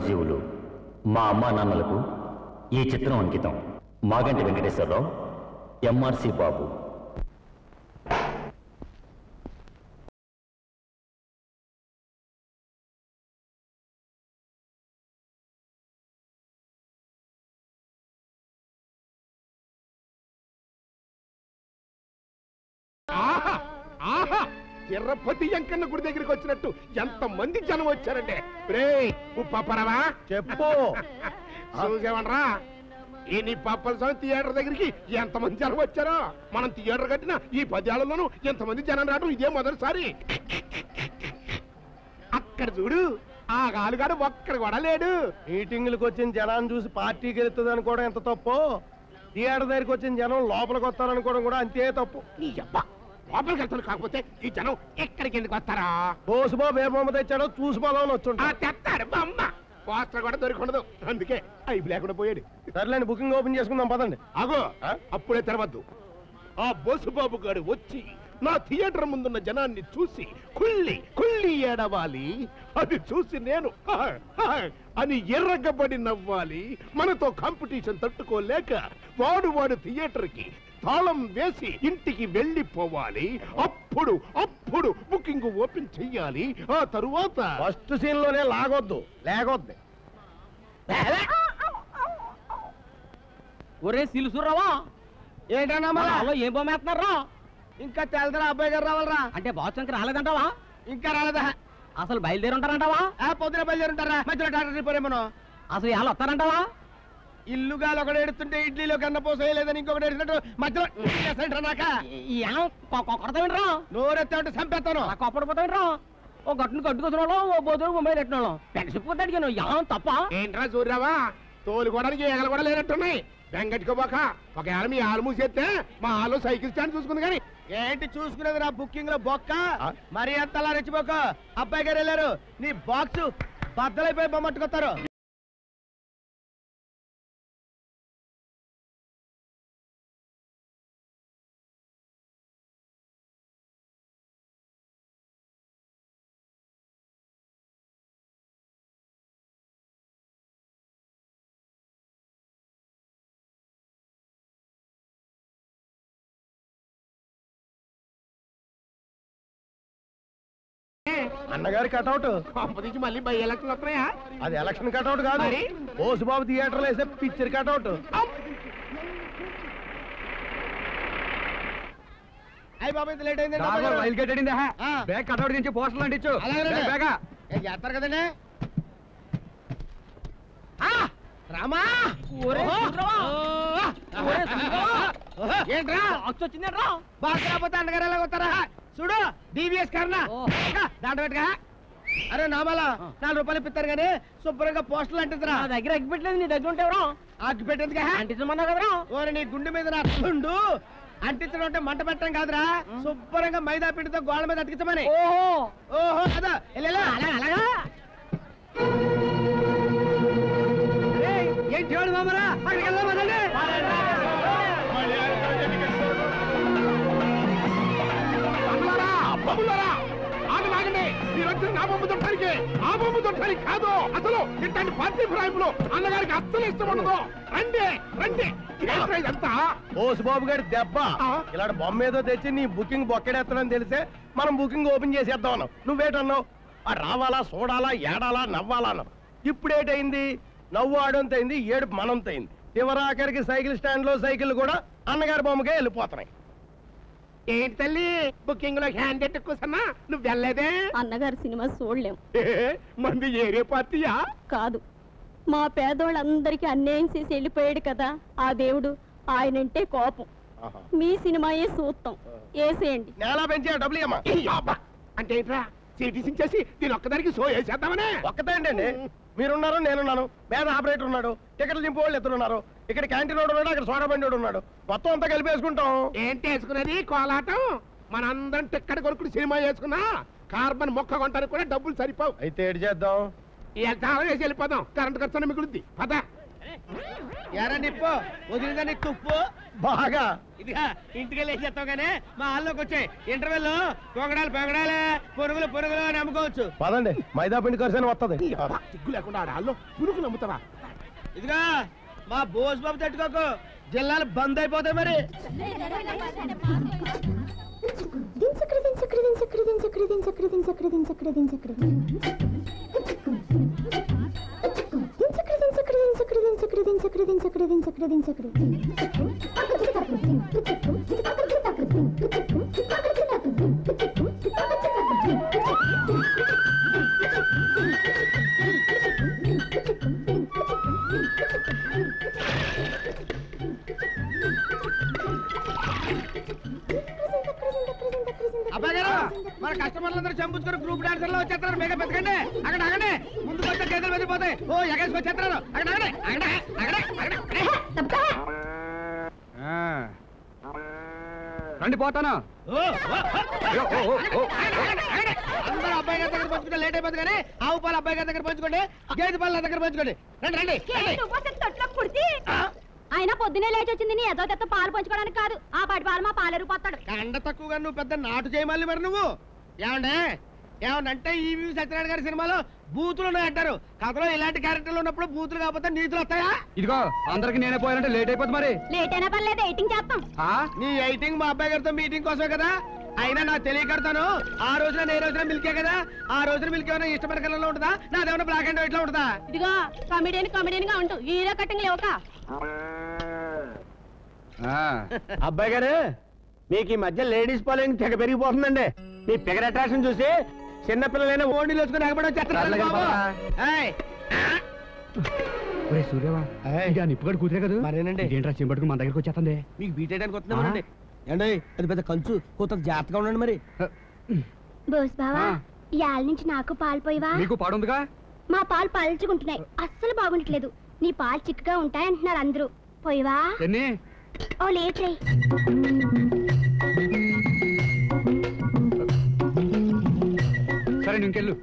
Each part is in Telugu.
చిరంజీవులు మా అమ్మా నాన్నలకు ఈ చిత్రం అంకితం. మాగంటి వెంకటేశ్వరరావు, ఎంఆర్సి బాబు. తిరుపతి వెంకన్న గుడి దగ్గరికి వచ్చినట్టు ఎంత మంది జనం వచ్చారంటే ఉప్పరవా చెప్పు. చూసేవనరా ఈ నీ పప్పల స్వామి థియేటర్ దగ్గరికి ఎంతమంది జనం వచ్చారో. మనం థియేటర్ కట్టిన ఈ 10 ఏళ్లలోనూ ఎంతమంది జనం రావడం ఇదే మొదటిసారి. అక్కడ చూడు ఆ గాలుగాడు ఒక్కడి కూడా లేడు. మీటింగ్లకు వచ్చిన జనాన్ని చూసి పార్టీకి వెళ్తుంది అనుకోవడం ఎంత తప్పు, థియేటర్ దగ్గరికి వచ్చిన జనం లోపలికి వస్తారనుకోవడం కూడా అంతే తప్పు. నీ అబ్బా లోపలికి వెళ్తాను, కాకపోతే ఈ జనం ఎక్కడికి ఎందుకు వస్తారా? బోసుబాబు ఏ బొమ్మ తెచ్చాడో చూసిపోదామని వచ్చుంటా. తెస్తాడు బొమ్మ, పోస్టర్ కూడా దొరికి ఉండదు, అందుకే అయిపు లేకుండా పోయాడు. సర్లేండి, బుకింగ్ ఓపెన్ చేసుకుందాం పదండి. అగో అప్పుడే తెరవద్దు. ఆ బోసుబాబు గారు వచ్చి నా థియేటర్ ముందున్న జనాన్ని చూసి కుళ్ళి కుళ్ళి ఏడవాలి. అది చూసి నేను అని ఎర్రగబడి నవ్వాలి. మనతో కాంపిటీషన్ తట్టుకోలేక వాడు థియేటర్ కి తాళం వేసి ఇంటికి వెళ్ళిపోవాలి. అప్పుడు అప్పుడు బుకింగ్ ఓపెన్ చెయ్యాలి. ఆ తరువాత ఫస్ట్ సీన్ లోనే లాగొద్దు, లేకొద్ది. ఒరే సిలుసురావా, ఏంటన్నా ఏం బొమ్మేస్తున్నారా? ఇంకా తెలదరా అబ్బాయి గారు రావాలరా. అంటే బాస్ ఇంకా రాలేదంటావా? ఇంకా రాలేదా? అసలు బయలుదేరి ఉంటారంటావా? పొద్దున బయలుదేరుంటారా? మధ్యలో టాక్టర్ రిపోరేమో. అసలు ఇవాళ వస్తారంటావా? ఇల్లుగాలు ఒకటి ఎడుతుంటే ఇడ్లీలో కన్న పోసేయలేదని ఇంకొకటి ఎడుతుంటే మధ్యలో నాక కొడతా వినరా? నోరెత్తా ఉంటే చంపేస్తాను. కొప్పడి పోతా వినరా? ఓ గట్టును కట్టుకొచ్చిన ఓ బోధుడు బొమ్మాయి ఎట్టిన పెంచిపోతే అడిగాను ఏం తప్ప? ఏంట్రా చూడరావా, తోలుకోవడానికి ఏగలు కూడా లేనట్టున్నాయి. వెంగట్టుకోబాక ఒకవేళ మీ ఆలు మూసేస్తే మా ఆలు సైకిల్ స్టాండ్ చూసుకుంది. కానీ ఏంటి చూసుకునేది నా బుకింగ్ లో బొక్క? మరి అంతలా రెచ్చిపోక. అబ్బాయి గారు వెళ్ళారు, నీ బాక్స్ బద్దలైపోయి బొమ్మట్టుకొస్తారు. అన్నగారి కటౌట్ పంపదించి మళ్ళీ బై ఎలక్షన్ వస్తున్నాయా? అది ఎలక్షన్ కటౌట్ కాదు, బోసుబాబు థియేటర్ వేసే పిక్చర్ కటౌట్. అయ్యి బాబు, ఇంత లేట్ అయింది. కటౌట్ నుంచి పోస్టర్లు అంటించు చేస్తారు కదండి. రామా ఏంట్రా వచ్చిందేట్రా? బాగా రాకపోతే అన్నగారు ఎలా వస్తారా? చూడు డివిఎస్ కర్ణ దాంట్లో పెట్టుగా. అరే నామాలా 4 రూపాయలు ఇప్పిస్తారు కానీ శుభ్రంగా పోస్టర్లు అంటించరా. నా దగ్గర అగ్గి పెట్టలేదు, నీ దగ్గర ఉంటే ఎవరో అగ్గి పెట్టేందుగా అంటించమన్నా కదరా? ఓరి నీ గుండె మీద నా గుండు అంటించడం అంటే మంట పెట్టడం కాదురా, శుభ్రంగా మైదా పిండితో గోళ్ళ మీద అతికించమని. ఓహో ఓహో కదా అలాగా ఏం చూడు మామరా, అక్కడికి వెళ్దామనండి. మీరు వచ్చిన నా బొమ్మ తొట్టడానికి ఆ బొమ్మ తొట్టడానికి కాదు. అసలు ఇట్లాంటి పార్టీ ఫిరాయింపులు అన్నగారికి అస్సలు ఇష్టం ఉండదు. రండి రండి, ఇదంతా బోసుబాబు గారి దెబ్బ. ఇలాంటి బొమ్మ ఏదో తెచ్చి నీ బుకింగ్ బొక్కెడేస్తానని తెలిసే మనం బుకింగ్ ఓపెన్ చేసేద్దాం అన్నావు. నువ్వేటన్నావు? రావాలా, చూడాలా, ఏడాలా, నవ్వాలా అన్నావు. ఇప్పుడేటైంది? నవ్వు ఆడంతైంది, ఏడుపు మనంతైంది. చివరాఖరికి సైకిల్ స్టాండ్ లో సైకిల్ కూడా అన్నగారి బొమ్మకే వెళ్ళిపోతున్నాయి. ఏంటి తల్లి బుకింగ్ లో హ్యాండ్ ఎట్టు కూసన్నా నువ్వు వెళ్ళలేదే? అన్నగారు సినిమా చూడలేం. మంది ఏరే పార్టీయా? కాదు, మా పేదోళ్ళందరికీ అన్యాయం చేసి వెళ్ళిపోయాడు కదా ఆ దేవుడు, ఆయనంటే కోపం. మీ సినిమాయే చూస్తాం, వేసేయండి. నేలా పెంచే డబ్బులు ఇయ్యమ్మా. అంటే ఏంట్రా సిటీసింగ్ చేసి దీని ఒక్కదానికి షో వేసేద్దామనే? ఒక్కటేంటండి, మీరున్నారు, నేనున్నాను, పేద ఆపరేటర్ ఉన్నాడు, టికెట్లు దింపు వాళ్ళు ఇద్దరు ఉన్నారు, ఇక్కడ క్యాంటీన్ వాడు ఉన్నాడు, అక్కడ సోడా బండి ఉన్నాడు, మొత్తం అంతా కలిపేసుకుంటాం. ఏంటి వేసుకునేది? కోలాటం. మనందరం టిక్కెట్ కొనుక్కుని సినిమా వేసుకున్నా కార్బన్ మొక్క కొంటానికి కూడా డబ్బులు సరిపోవు. అయితే ఏడు చేద్దాం? వేసి వెళ్ళిపోదాం, కరెంట్ ఖర్చు మిగులుద్ది. పద ఎరా నిప్పు వదిలిందా నీకు తుప్పు బాగా ఇదిగా ఇంటికి వెళ్ళి చేస్తావు కానీ మా హాల్లోకి వచ్చాయి ఇంటర్వెల్ పొగడాలే పురుగులు నమ్ముకోవచ్చు పదండి మైదా పిండి కలిసి వస్తుంది సిగ్గు లేకుండా ఆడాల్లో పురుగులు నమ్ముతావా? ఇదిగా మా బోస్ బాబు తట్టుకోకు జిల్లాలు బంద్ అయిపోతాయి మరి అబ్బాయి గారు మన కస్టమర్లందరూ చంపుకొని గ్రూప్ డాన్సర్లో వచ్చేస్తారు మేక పెద్దకండి అక్కడ అగండి ముందుకు వచ్చే గేదెలు వెళ్ళిపోతాయి ఓ ఎగేసుకొచ్చేస్తారు రండి పోతాను అందరూ అబ్బాయి గారి దగ్గర పంచుకుంటే లేట్ అయిపోతుంది కానీ ఆవు పాలు అబ్బాయి గారి దగ్గర పంచుకోండి గేదె పాలు నా దగ్గర పంచుకోండి రండి ఆయన పొద్దునే లేచి వచ్చింది నీ ఏదో తెత్త పాలు పంచుకోవడానికి కాదు ఆ పాటి పాలు మా పాలేరు పోతాడు కండ తక్కువగా నువ్వు పెద్ద నాటు చేయమల్లి మరి నువ్వు ఏమంటే ఈవి సత్యనారాయణ గారి సినిమాలో బూతులు ఉన్నాయి అంటారు కథలో ఇలాంటి క్యారెక్టర్లు ఉన్నప్పుడు బూతులు కాకపోతే నీతులు వస్తాయా ఇదిగో అందరికి నేనే పోయాలంటే లేట్ అయిపోతుంది మరి లేట్ అయినా పర్లేదు ఎయిటింగ్ చేస్తాం నీ ఎయిటింగ్ మా అబ్బాయి గారితో మీటింగ్ కోసమే కదా అయినా నా తెలియకడతాను ఆ రోజున ఏ రోజున మిల్కే కదా ఆ రోజున మిల్క్ ఏమైనా ఇష్టమైన కలర్లో ఉంటుందా నాదేమన్నా బ్లాక్ అండ్ వైట్ లో ఉంటుందా ఇదిగో కమెడియన్ గా ఉంటూ హీరో కటింగ్ లేవుక అబ్బాయి గారు మీకు ఈ మధ్య లేడీస్ ఫాలోయింగ్ తెగ పెరిగిపోతుందండి మీ ఫిగర్ అట్రాక్షన్ చూసి చిన్నపిల్లలైనా ఓణీలు వేసుకుని సూర్యవా నిప్పుగడు కూతురే కదా మరేనండి ఏంట్రా చెంపట్టుకు మన దగ్గరకు వచ్చేస్తుంది మీకు బీట్ చేయడానికి వస్తున్నామండి ఏండి అది పెద్ద కంచు కూత జాగ్రత్తగా ఉండండి మరి బోస్ బావా ఇవాళ నుంచి నాకు పాలు పోయివా నీకు పాడుందిగా మా పాలు పలుచుకుంటున్నాయి అస్సలు బాగుండట్లేదు నీ పాలు చిక్కగా ఉంటాయి అంటున్నారు అందరూ పోయివా ఎన్ని ఓ లేట్ అయ్యి సరే ఇంకెళ్ళు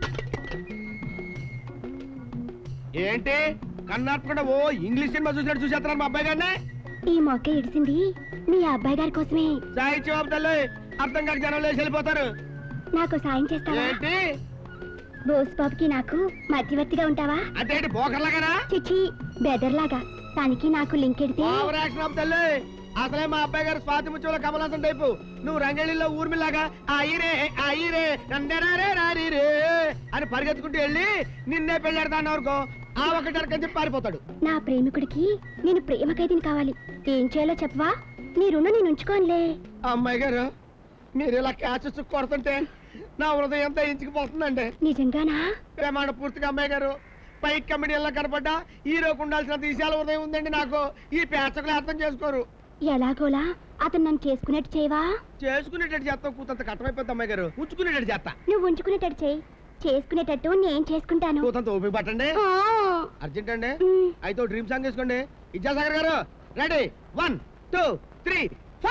ఏంటి కన్నాటకుండా ఓ ఇంగ్లీష్ సినిమా చూసినట్టు చూసేస్తున్నారు మా అబ్బాయి గారిని ఈ మొక్క ఇడిసింది మీ అబ్బాయి గారి కోసమే సాయి బాబు తల్లి అర్థం కాక జనం లేచి వెళ్ళిపోతారు నాకు సాయం చేస్తావా ఏంటి బోస్ బాబుకి నాకు మధ్యవర్తిగా ఉంటావా అంటే బోకర్లాగానా చిచి బెదర్లాగా తనకి నాకు లింక్ ఎడితే ఓవర్ యాక్షన్ ఆఫ్ తల్లి అసలే మా అబ్బాయి గారు స్వాతి ముత్యంలో కమలాసం టైపు నువ్వు రంగళిలో ఊర్మిలాగా ఆయిరే నందరారే రారీరే అని పరిగెత్తుకుంటూ వెళ్ళి నిన్నే పెళ్ళాడతాను వరకు ఆ ఒకటి అరకని చెప్పి పారిపోతాడు నా ప్రేమికుడికి నేను ప్రేమ ఖైదీని కావాలి ఏం చేయాలో చెప్పవా నీ రుణం నేను ఉంచుకోనులే అమ్మాయి గారు మీరు ఇలా క్యాచ్ కొడుతుంటే నా హృదయం దయించుకుపోతుందండి నిజంగానా ప్రేమాణ పూర్తిగా అమ్మాయి గారు పైకి కమిడీల్లో కనపడ్డా హీరోకు ఉండాల్సిన విషయాల హృదయం ఉందండి నాకు ఈ పేచకులు అర్థం చేసుకోరు ఎలాగోలా అతను నన్ను చేసుకునేట్టు చేయవా చేసుకునేటట్టు చేస్తాం కూతంత కట్టమైపోతుంది అమ్మాయి గారు ఉంచుకునేటట్టు చేస్తా నువ్వు ఉంచుకునేటట్టు చేయి చేసుకునేటట్టు నేను చేసుకుంటాను కూతంత ఓపిక పట్టండి ఆ. అర్జెంట్ అండి అయితే డ్రీమ్ సాంగ్ వేసుకోండి విద్యాసాగర్ గారు రెడీ 1 2 3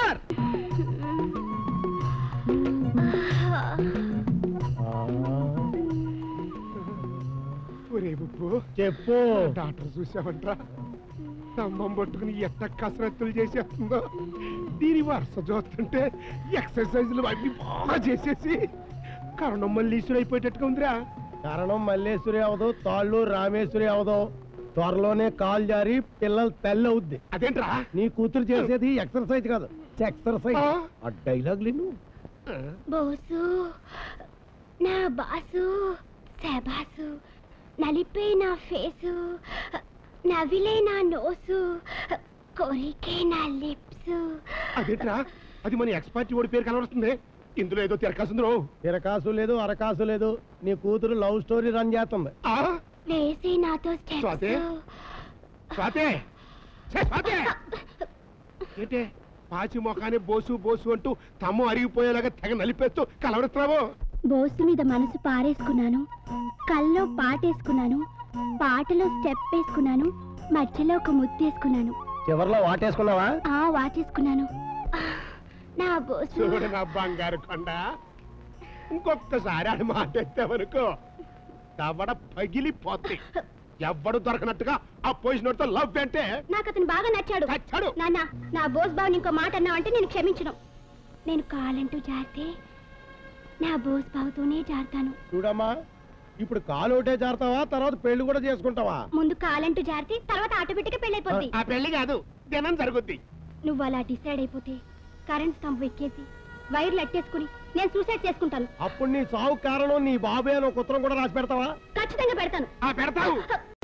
4 చెప్పు డాక్టర్ చూసావంట్రా స్తంభం పట్టుకుని ఎట్ట కసరత్తులు చేసేస్తుందో దీని వరుస చూస్తుంటే ఎక్సర్సైజులు అన్ని బాగా చేసేసి కరణం మల్లీశ్వరి అయిపోయేటట్టుగా ఉందిరా. కారణం మల్లేశ్వరి అవదు తాళ్ళు రామేశ్వరి అవదు త్వరలోనే కాలు జారి పిల్లలు తెల్లవుద్ది అదేంట్రా నీ కూతురు చేసేది ఎక్సర్సైజ్ కాదు ఎక్సర్సైజ్ ఆ డైలాగ్ లేను బోసు నా బాసు శబాసు నలిపే నా ఫేసు నవిలే నా నోసు కొరికే నా లిప్స్. అదేంట్రా అది మన ఎక్స్పర్ట్ ఓడి పేరు కనబడుతుంది. ఇందులో ఏదో తిరకాసుందో. తిరకాసు లేదు అరకాసు లేదు నీ కూతురు లవ్ స్టోరీ రన్ చేస్తుంది. వేసి నాతో స్వాతి స్వాతి స్వాతి ఏంటే పాచి మొఖాన్ని బోసు బోసు అంటూ తమ్ము అరిగిపోయేలాగా తెగ నలిపేస్తూ కలవడుతున్నావు. బోసు మీద మనసు పారేసుకున్నాను, కల్లో పాటేసుకున్నాను, పాటలో స్టెప్ వేసుకున్నాను, మధ్యలో ఒక ముత్తేసుకున్నాను, చివర్లో వాటేసుకున్నావా? వాటేసుకున్నాను. నా బోసు చూడు నా బంగారు కొండ, ఇంకొకసారి ఆడి మాట ఎత్తావనుకో దవడ పగిలిపోద్ది. ఎవ్వడు దొరకనట్టుగా ఆ పొజిషన్ తో లవ్ అంటే నాకు అతను బాగా నచ్చాడు నచ్చాడు. నాన్న నా బోస్ బాబుని ఇంకో మాట అన్నావంటే నేను క్షమించను. నేను కాలంటూ జారితే నా బోస్ బాబుతోనే జారుతాను. చూడమ్మా, ఇప్పుడు కాలు ఒకటే జారుతావా, తర్వాత పెళ్లి కూడా చేసుకుంటావా? ముందు కాలంటూ జారితే తర్వాత ఆటోమేటిక్గా పెళ్ళైపోద్ది. ఆ పెళ్లి కాదు, దినం జరుగుద్ది. నువ్వు అలా డిసైడ్ అయిపోతే కరెంట్ స్తంభం ఎక్కేసి వైర్లు అట్టేసుకుని నేను సూసైడ్ చేసుకుంటాను. అప్పుడు నీ సావు కారణం నీ బాబే అని ఒక ఉత్తరం కూడా రాసి పెడతావా? ఖచ్చితంగా పెడతాను. ఆ పెడతావు.